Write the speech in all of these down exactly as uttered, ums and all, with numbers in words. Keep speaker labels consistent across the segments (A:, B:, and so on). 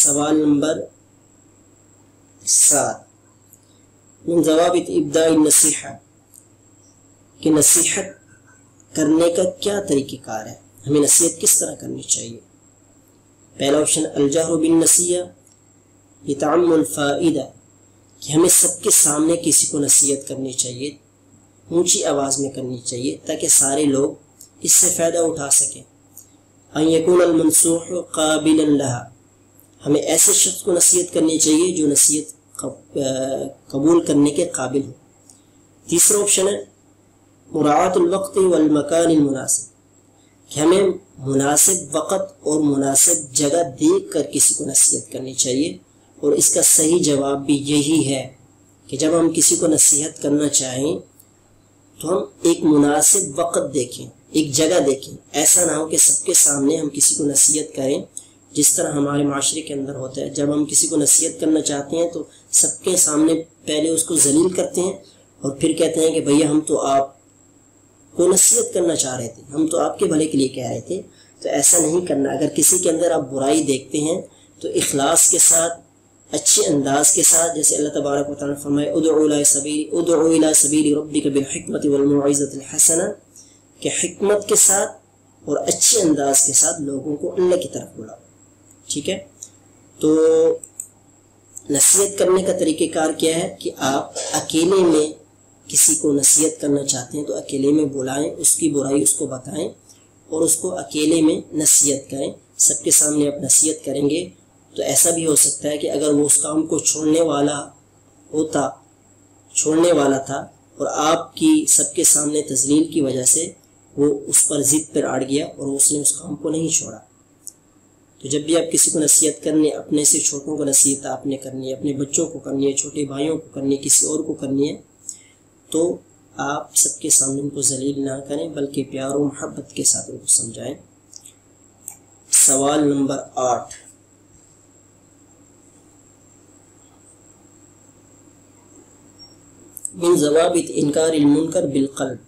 A: سوال نمبر سات، من ضوابط ابداء النصیحہ، کہ نصیحت کرنے کا کیا طریقہ کار ہے، ہمیں نصیحت کس طرح کرنی چاہیے۔ پہلا آپشن الجہر بالنصیحہ لتعم الفائدہ، کہ ہمیں سب کے سامنے کسی کو نصیحت کرنی چاہیے، اونچی آواز میں کرنی چاہیے تاکہ سارے لوگ اس سے فائدہ اٹھا سکیں۔ ان یکون المنصوح قابلا لها، ہمیں ایسے شخص کو نصیحت کرنی چاہیے جو نصیحت قبول کرنے کے قابل ہو۔ تیسرا آپشن ہے مراعات الوقت والمکان المناسب، کہ ہمیں مناسب وقت اور مناسب جگہ دیکھ کر کسی کو نصیحت کرنی چاہیے، اور اس کا صحیح جواب بھی یہی ہے کہ جب ہم کسی کو نصیحت کرنا چاہیں تو ہم ایک مناسب وقت دیکھیں، ایک جگہ دیکھیں، ایسا نہ ہو کہ سب کے سامنے ہم کسی کو نصیحت کریں، جس طرح ہمارے معاشرے کے اندر ہوتا ہے۔ جب ہم کسی کو نصیحت کرنا چاہتے ہیں تو سب کے سامنے پہلے اس کو ذلیل کرتے ہیں اور پھر کہتے ہیں کہ بھیا ہم تو آپ کو نصیحت کرنا چاہ رہے تھے، ہم تو آپ کے بھلے کے لیے کہہ رہے تھے۔ تو ایسا نہیں کرنا۔ اگر کسی کے اندر آپ برائی دیکھتے ہیں تو اخلاص کے ساتھ، اچھے انداز کے ساتھ، جیسے اللہ تبارک و تعالیٰ نے فرمائے ادعو الی سبیل ادعو الی سبیل ربک بالحکمت والموعظۃ الحسنہ، کہ حکمت کے ساتھ اور اچھے انداز کے ساتھ لوگوں کو اللہ کی طرف بلاؤ۔ ٹھیک ہے، تو نصیحت کرنے کا طریقہ کار کیا ہے کہ آپ اکیلے میں کسی کو نصیحت کرنا چاہتے ہیں تو اکیلے میں بلائیں، اس کی برائی اس کو بتائیں اور اس کو اکیلے میں نصیحت کریں۔ سب کے سامنے آپ نصیحت کریں گے تو ایسا بھی ہو سکتا ہے کہ اگر وہ اس کام کو چھوڑنے والا ہوتا چھوڑنے والا تھا اور آپ کی سب کے سامنے تذلیل کی وجہ سے وہ اس پر ضد پر اڑ گیا اور اس نے اس کام کو نہیں چھوڑا۔ تو جب بھی آپ کسی کو نصیحت کرنی، اپنے سے چھوٹوں کو نصیحت آپ نے کرنی ہے، اپنے بچوں کو کرنی ہے، چھوٹے بھائیوں کو کرنی ہے، کسی اور کو کرنی ہے، تو آپ سب کے سامنے ان کو ذلیل نہ کریں بلکہ پیار و محبت کے ساتھ ان کو سمجھائیں۔ سوال نمبر آٹھ، من ضوابط انکار المنکر بالقلب،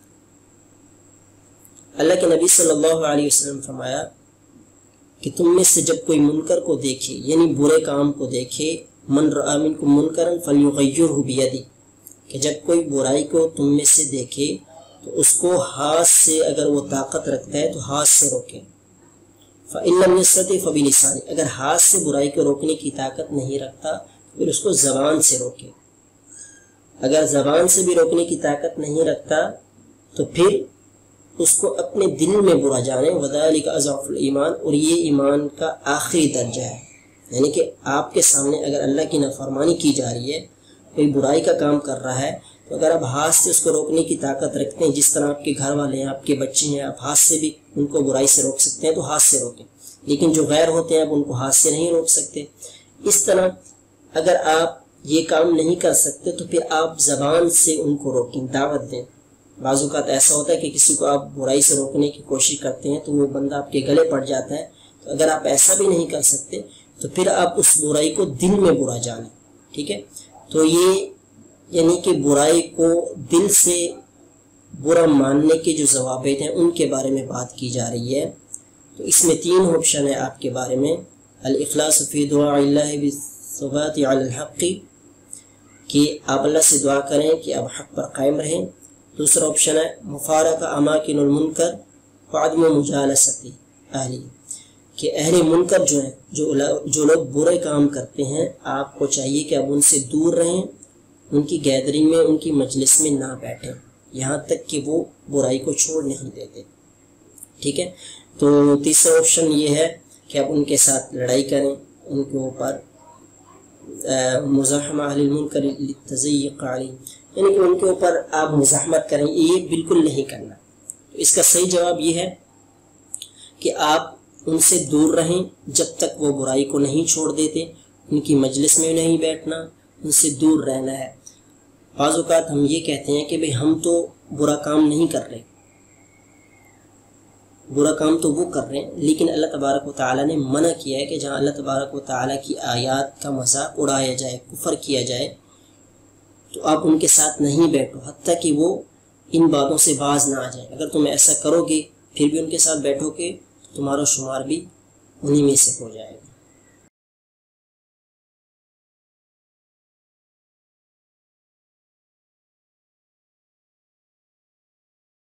A: اللہ کے نبی صلی اللہ علیہ وسلم فرمایا کہ تم میں سے جب کوئی منکر کو دیکھے، یعنی برے کام کو دیکھے، من رأى منکم منکرا فلیغیرہ بیدہ، کہ جب کوئی برائی کو تم میں سے دیکھے تو اس کو ہاتھ سے، اگر وہ طاقت رکھتا ہے تو ہاتھ سے روکے۔ فإن لم يستطع فبلسانہ، اگر ہاتھ سے برائی کو روکنے کی طاقت نہیں رکھتا پھر اس کو زبان سے روکے۔ اگر زبان سے بھی روکنے کی طاقت نہیں رکھتا تو پھر اس کو اپنے دل میں برا جانے، وذالک اضعف الایمان، اور یہ ایمان کا آخری درجہ ہے۔ یعنی کہ آپ کے سامنے اگر اللہ کی نافرمانی کی جا رہی ہے، کوئی برائی کا کام کر رہا ہے، تو اگر آپ ہاتھ سے اس کو روکنے کی طاقت رکھتے ہیں، جس طرح آپ کے گھر والے ہیں، آپ کے بچے ہیں، آپ ہاتھ سے بھی ان کو برائی سے روک سکتے ہیں تو ہاتھ سے روکیں، لیکن جو غیر ہوتے ہیں آپ ان کو ہاتھ سے نہیں روک سکتے۔ اس طرح اگر آپ یہ کام نہیں کر سکتے تو پھر آپ زبان سے ان کو روکیں، دعوت دیں۔ بعض اوقات ایسا ہوتا ہے کہ کسی کو آپ برائی سے روکنے کی کوشش کرتے ہیں تو وہ بندہ آپ کے گلے پڑ جاتا ہے، تو اگر آپ ایسا بھی نہیں کر سکتے تو پھر آپ اس برائی کو دل میں برا جانیں۔ ٹھیک ہے، تو یہ یعنی کہ برائی کو دل سے برا ماننے کے جو ضوابط ہیں ان کے بارے میں بات کی جا رہی ہے۔ تو اس میں تین آپشن ہے آپ کے بارے میں، الاخلاص فی دعاء اللہ بالثبات علی الحق، کہ آپ اللہ سے دعا کریں کہ آپ حق پر قائم رہیں۔ دوسرا آپشن ہے مفارقہ اماکن المنکر وعدم مجالست اہلی، کہ اہل منکر جو ہیں، جو جو لوگ برے کام کرتے ہیں، آپ کو چاہیے کہ آپ ان سے دور رہیں، ان کی گیدرنگ میں، ان کی مجلس میں نہ بیٹھیں یہاں تک کہ وہ برائی کو چھوڑ نہیں دیتے۔ ٹھیک ہے، تو تیسرا آپشن یہ ہے کہ آپ ان کے ساتھ لڑائی کریں، ان کے اوپر مزاحمہ اہل المنکر للتضییق علیہم، یعنی کہ ان کے اوپر آپ مزاحمت کریں، یہ بالکل نہیں کرنا۔ تو اس کا صحیح جواب یہ ہے کہ آپ ان سے دور رہیں جب تک وہ برائی کو نہیں چھوڑ دیتے، ان کی مجلس میں نہیں بیٹھنا، ان سے دور رہنا ہے۔ بعض اوقات ہم یہ کہتے ہیں کہ بھئی ہم تو برا کام نہیں کر رہے، برا کام تو وہ کر رہے ہیں، لیکن اللہ تبارک و تعالیٰ نے منع کیا ہے کہ جہاں اللہ تبارک و تعالیٰ کی آیات کا مذاق اڑایا جائے، کفر کیا جائے، تو آپ ان کے ساتھ نہیں بیٹھو حتیٰ کہ وہ ان باتوں سے باز نہ آ جائیں۔ اگر تم ایسا کرو گے پھر بھی ان کے ساتھ بیٹھو گے تو تمہارا شمار بھی انہی میں سے ہو جائے گا۔